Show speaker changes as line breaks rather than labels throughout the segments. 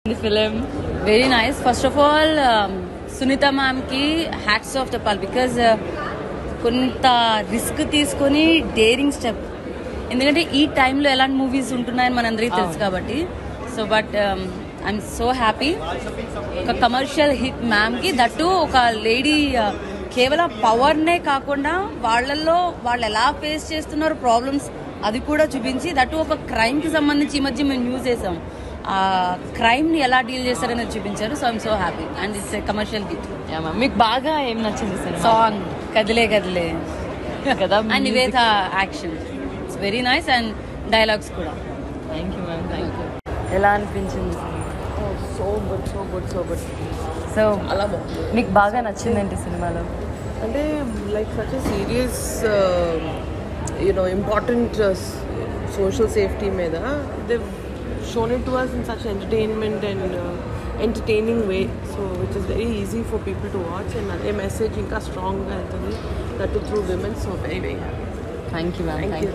The film very nice. First of all, Sunita ma'am ki hats off to pal because కొంత risk తీసుకొని daring step. ఎందుకంటే ఈ టైంలో ఎలాంటి మూవీస్ ఉంటున్నాయని మనందరికీ తెలుసు కాబట్టి. So but I'm so happy. ఒక కమర్షియల్ హిట్ మ్యామ్ కి దట్టు ఒక లేడీ కేవలం పవర్నే కాకుండా వాళ్ళల్లో వాళ్ళు ఎలా ఫేస్ చేస్తున్నారు ప్రాబ్లమ్స్ అది కూడా చూపించి దట్టు ఒక క్రైమ్ కి సంబంధించి ఈ మధ్య మేము న్యూస్ చేసాం. ఆ క్రైమ్ ని ఎలా డీల్ చేస్తారనేది చూపించారు. So I'm so happy and it's commercial hit.
మీకు బాగా ఏం నచ్చింది సార్?
సాంగ్ కదిలే కదిలే కదా and Nivetha action it's very nice and dialogues కూడా.
Thank you ma'am, thank you. ఎలా అనిపించింది?
So good so good so good.
So
అలా బాగుంది.
మీకు బాగా నచ్చిందేంటి సినిమాలో?
అంటే like such a serious important social safety మీద they shown it to us in such entertainment and entertaining way, so which is very easy for people to watch and a message inka strong ga entadi that through women, so very very happy.
Thank you ma'am.
Thank you.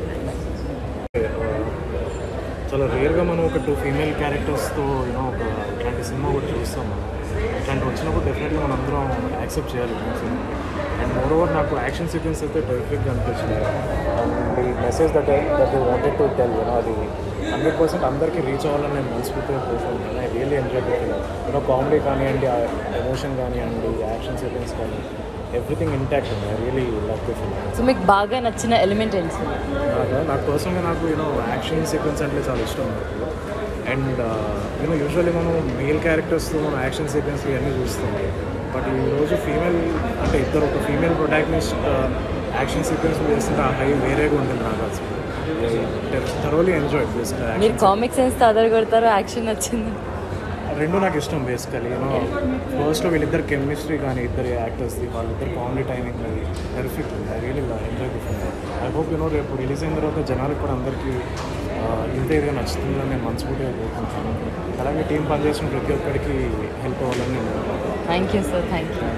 చాలా రేర్గా మనం ఒక 2 female క్యారెక్టర్స్తో ఒక ఇట్లాంటి cinema కూడా చూస్తాం. మనం ఇట్లాంటి వచ్చినప్పుడు డెఫినెట్గా మనం అందరం యాక్సెప్ట్ చేయాలి సినిమా. అండ్ మోర్ ఓవర్ నాకు యాక్షన్ సీక్వెన్స్ అయితే టెరిఫిక్గా అనిపించింది. అండ్ ఈ message that wanted to tell అది 100% అందరికీ రీచ్ అవ్వాలని నేను మనస్ఫూర్తిగా కోరుకుంటున్నాను. I really enjoy the comedy కానివ్వండి, ఆ ఎమోషన్ కానివ్వండి, యాక్షన్ సీక్వెన్స్ కానీ ఎవ్రీథింగ్ ఇంటాక్ట్ ఉంది. I really love the film.
So మీకు బాగా నచ్చిన ఎలిమెంట్ ఏంటి సార్?
నాకు పర్సనల్గా నాకు యాక్షన్ సీక్వెన్స్ అంటే చాలా ఇష్టం నాకు. అండ్ యూజువల్లీ మనం మేల్ క్యారెక్టర్స్తో మనం యాక్షన్ సీక్వెన్స్ ఇవన్నీ చూస్తాం. బట్ ఈరోజు ఫీమేల్ అంటే ఇద్దరు ఒక ఫీమేల్ ప్రొటాగనిస్ట్ యాక్షన్ సీక్వెన్స్ చేస్తుంటే ఆ హై వేరేగా ఉంటుంది నాకు అసలు. Thoroughly enjoy this.
మీరు కామిక్ సెన్స్తో అదర్ కొడతారు, యాక్షన్ నచ్చింది?
రెండు నాకు ఇష్టం బేసికలీ. ఫస్ట్లో వీళ్ళిద్దరు కెమిస్ట్రీ కానీ ఇద్దరు యాక్టర్స్ది వాళ్ళిద్దరు కామెడీ టైమింగ్ అది పెర్ఫెక్ట్ ఉంది. I really enjoy the film. I hope రేపు రిలీజ్ అయిన తర్వాత జనాలకు కూడా అందరికీ ఇంత ఇదిగా నచ్చుతుందని నేను మనస్ఫూర్తిగా కోరుకుంటాను. అలాగే టీం పనిచేసిన ప్రతి ఒక్కరికి హెల్ప్ అవ్వాలని నేను.
Thank you sir, thank you.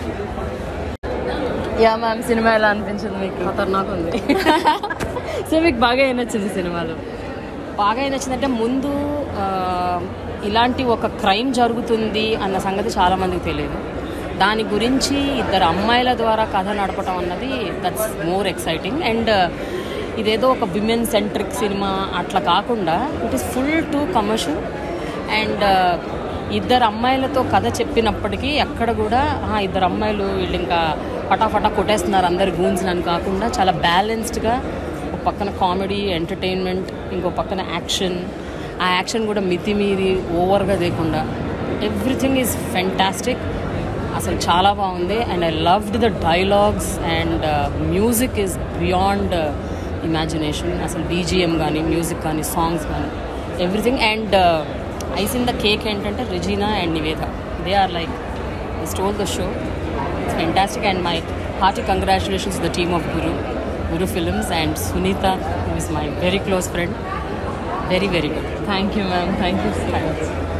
Yeah ma'am, సినిమా ఎలా అనిపించింది మీకు?
ఖతర్నాక్ ఉంది.
సో మీకు బాగా ఏం నచ్చింది సినిమాలో?
బాగా ఏం నచ్చిందంటే ముందు ఇలాంటి ఒక క్రైమ్ జరుగుతుంది అన్న సంగతి చాలామందికి తెలియదు. దాని గురించి ఇద్దరు అమ్మాయిల ద్వారా కథ నడపడం అన్నది దట్స్ మోర్ ఎక్సైటింగ్. అండ్ ఇదేదో ఒక విమెన్ సెంట్రిక్ సినిమా అట్లా కాకుండా it is full to commercial. And ఇద్దరు అమ్మాయిలతో కథ చెప్పినప్పటికీ ఎక్కడ కూడా ఇద్దరు అమ్మాయిలు వీళ్ళు ఇంకా పటాఫటా కొట్టేస్తున్నారు అందరు గూన్స్ అని కాకుండా చాలా బ్యాలెన్స్డ్గా ఒక పక్కన కామెడీ ఎంటర్టైన్మెంట్, ఇంకో పక్కన యాక్షన్. ఆ యాక్షన్ కూడా మితిమీరి ఓవర్గా లేకుండా ఎవ్రీథింగ్ ఈజ్ ఫెంటాస్టిక్. అసలు చాలా బాగుంది. And I loved the dialogues and music is beyond imagination. అసలు బీజిఎం కానీ మ్యూజిక్ కానీ సాంగ్స్ కానీ everything. And ice in the cake ఏంటంటే Regina and Nivetha, they are like they stole the show. It's fantastic. And my hearty congratulations to the team of Guru Films and Sunita, who is my very close friend. Very, very good.
Thank you, ma'am. Thank you.